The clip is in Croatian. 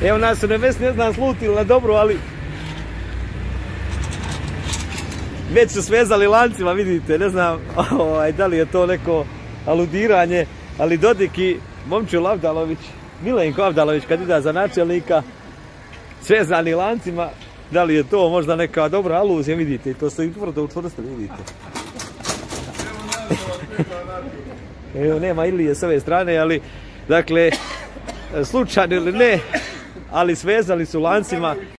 Evo nas su nebesni, ne znam slutili na dobro, ali već su svezali lancima, vidite, ne znam da li je to neko aludiranje, ali Dodik i Momčilo Avdalović, Milenko Avdalović kandidat za načelnika, svezani lancima, da li je to možda neka dobra aluzija, vidite, to su i tvrdo učvrstili, vidite. Evo, nema Ilije s ove strane, ali, dakle, slučajno ili ne, ali svezali su lancima.